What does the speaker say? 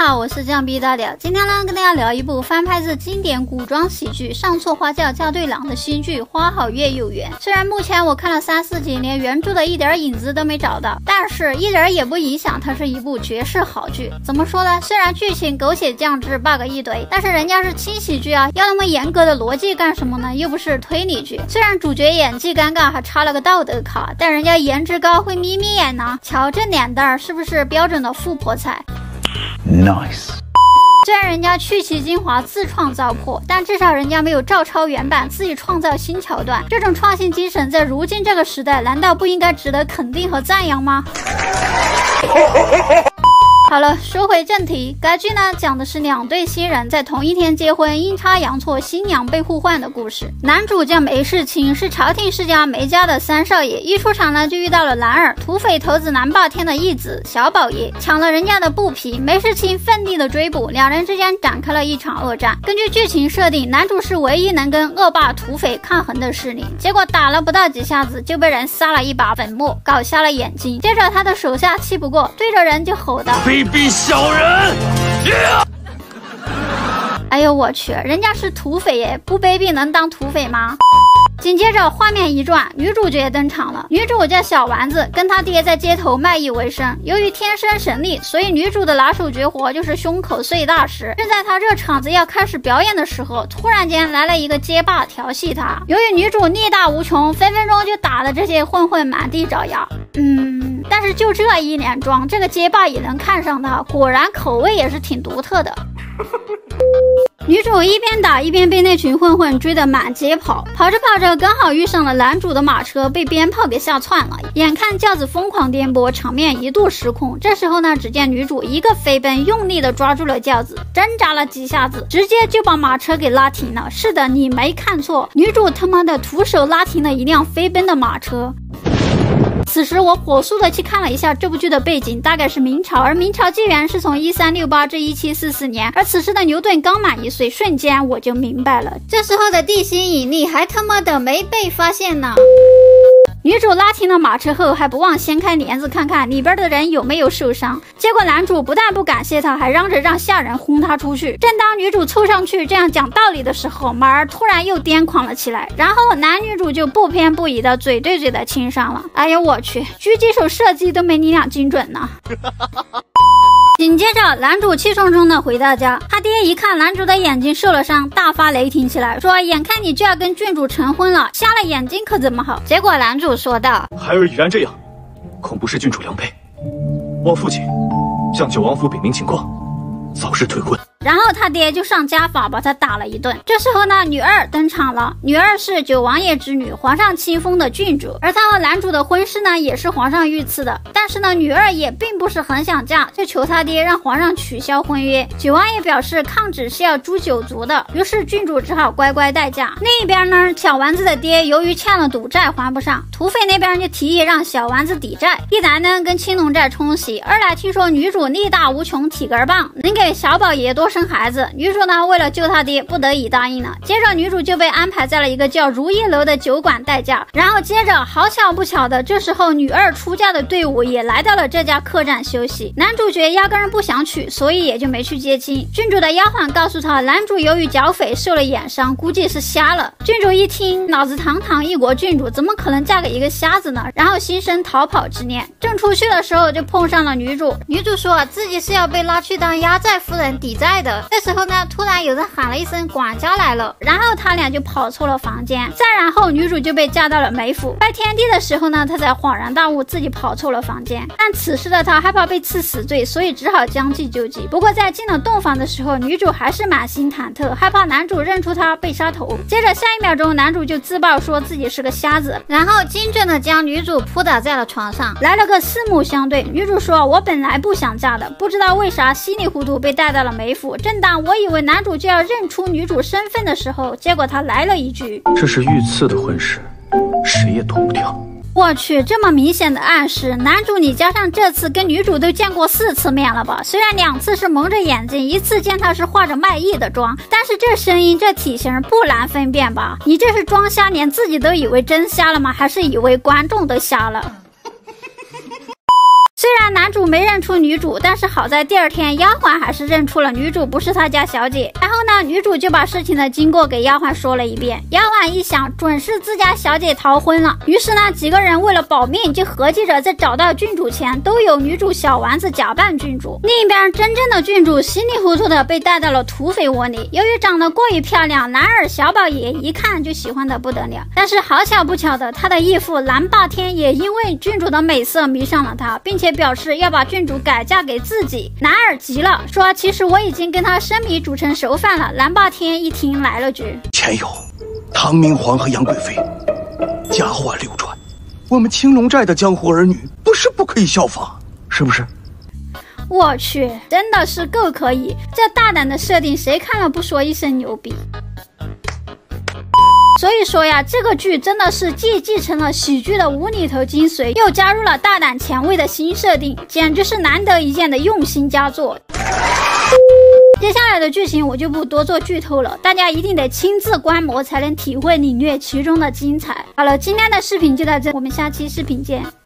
好，我是酱逼大屌。今天呢，跟大家聊一部翻拍自经典古装喜剧《上错花轿嫁对郎》的新剧《花好月又圆》。虽然目前我看了3、4集，连原著的一点影子都没找到，但是一点也不影响它是一部绝世好剧。怎么说呢？虽然剧情狗血酱汁 bug 一堆，但是人家是轻喜剧啊，要那么严格的逻辑干什么呢？又不是推理剧。虽然主角演技尴尬，还插了个道德卡，但人家颜值高，会眯眯眼呢。瞧这脸蛋儿，是不是标准的富婆菜？Nice。虽然人家去其精华自创糟粕，但至少人家没有照抄原版，自己创造新桥段。这种创新精神在如今这个时代，难道不应该值得肯定和赞扬吗？好了，说回正题，该剧呢讲的是2对新人在同一天结婚，阴差阳错新娘被互换的故事。男主叫梅世清，是朝廷世家梅家的3少爷，一出场呢就遇到了蓝儿，土匪头子南霸天的义子小宝爷，抢了人家的布匹，梅世清奋力的追捕，两人之间展开了一场恶战。根据剧情设定，男主是唯一能跟恶霸土匪抗衡的势力，结果打了不到几下子就被人撒了一把粉末，搞瞎了眼睛。接着他的手下气不过，对着人就吼道：卑鄙小人！哎呦我去，人家是土匪耶，不卑鄙能当土匪吗？紧接着画面一转，女主角登场了。女主叫小丸子，跟她爹在街头卖艺为生。由于天生神力，所以女主的拿手绝活就是胸口碎大石。正在她这场子要开始表演的时候，突然间来了一个街霸调戏她。由于女主力大无穷，分分钟就打得这些混混满地找牙。但是就这一脸妆，这个街霸也能看上她，果然口味也是挺独特的。女主一边打一边被那群混混追得满街跑，跑着跑着刚好遇上了男主的马车被鞭炮给吓窜了，眼看轿子疯狂颠簸，场面一度失控。这时候呢，只见女主一个飞奔，用力的抓住了轿子，挣扎了几下子，直接就把马车给拉停了。是的，你没看错，女主他妈的徒手拉停了一辆飞奔的马车。此时我火速的去看了一下这部剧的背景，大概是明朝，而明朝纪元是从1368至1744年，而此时的牛顿刚满1岁，瞬间我就明白了，这时候的地心引力还他妈的没被发现呢。女主拉停了马车后，还不忘掀开帘子看看里边的人有没有受伤，结果男主不但不感谢她，还嚷着让下人轰她出去。正当女主凑上去这样讲道理的时候，马儿突然又癫狂了起来，然后男女主就不偏不倚的嘴对嘴的亲上了。哎呦我去，狙击手射击都没你俩精准呢。紧接着男主气冲冲的回到家，他爹一看男主的眼睛受了伤，大发雷霆起来，说眼看你就要跟郡主成婚了，瞎了眼睛可怎么好。结果男主说道： 孩儿已然这样，恐不是郡主良配，望父亲向九王府禀明情况，早日退婚。 然后他爹就上家法把他打了一顿。这时候呢，女二登场了。女二是九王爷之女，皇上亲封的郡主，而她和男主的婚事呢也是皇上御赐的。但是呢，女二也并不是很想嫁，就求他爹让皇上取消婚约。九王爷表示抗旨是要诛九族的，于是郡主只好乖乖待嫁。另一边呢，小丸子的爹由于欠了赌债还不上，土匪那边就提议让小丸子抵债，一来呢跟青龙寨冲洗，二来听说女主力大无穷，体格棒，能给小宝爷多生孩子。女主呢为了救他爹，不得已答应了。接着女主就被安排在了一个叫如意楼的酒馆待嫁。然后接着好巧不巧的，这时候女二出嫁的队伍也来到了这家客栈休息。男主角压根不想娶，所以也就没去接亲。郡主的丫鬟告诉他，男主由于剿匪受了眼伤，估计是瞎了。郡主一听，老子堂堂一国郡主，怎么可能嫁给一个瞎子呢？然后心生逃跑之念。正出去的时候就碰上了女主。女主说自己是要被拉去当压寨夫人抵债的。这时候呢，突然有人喊了一声管家来了，然后他俩就跑出了房间。再然后女主就被嫁到了梅府。拜天地的时候呢，她才恍然大悟自己跑出了房间，但此时的她害怕被赐死罪，所以只好将计就计。不过在进了洞房的时候，女主还是满心忐忑，害怕男主认出她被杀头。接着下一秒钟，男主就自曝说自己是个瞎子，然后精准的将女主扑倒在了床上，来了个四目相对。女主说，我本来不想嫁的，不知道为啥稀里糊涂被带到了梅府。正当我以为男主就要认出女主身份的时候，结果他来了一句， 这是御赐的婚事，谁也躲不掉。 我去，这么明显的暗示，男主你加上这次跟女主都见过4次面了吧？虽然2次是蒙着眼睛，1次见他是化着卖艺的妆，但是这声音这体型不难分辨吧？你这是装瞎，连自己都以为真瞎了吗？还是以为观众都瞎了？ 虽然男主没认出女主，但是好在第二天丫鬟还是认出了女主不是他家小姐。然后呢，女主就把事情的经过给丫鬟说了一遍。丫鬟一想，准是自家小姐逃婚了。于是呢，几个人为了保命，就合计着在找到郡主前，都由女主小丸子假扮郡主。另一边，真正的郡主稀里糊涂的被带到了土匪窝里。由于长得过于漂亮，男二小宝爷一看就喜欢得不得了。但是好巧不巧的，他的义父蓝霸天也因为郡主的美色迷上了他，并且表示要把郡主改嫁给自己。男二急了，说其实我已经跟他生米煮成熟饭了。蓝霸天一听来了句： 前有唐明皇和杨贵妃，佳话流传，我们青龙寨的江湖儿女不是不可以效仿，是不是？ 我去，真的是够可以，这大胆的设定谁看了不说一声牛逼。所以说呀，这个剧真的是既继承了喜剧的无厘头精髓，又加入了大胆前卫的新设定，简直是难得一见的用心佳作。接下来的剧情我就不多做剧透了，大家一定得亲自观摩才能体会领略其中的精彩。好了，今天的视频就到这，我们下期视频见。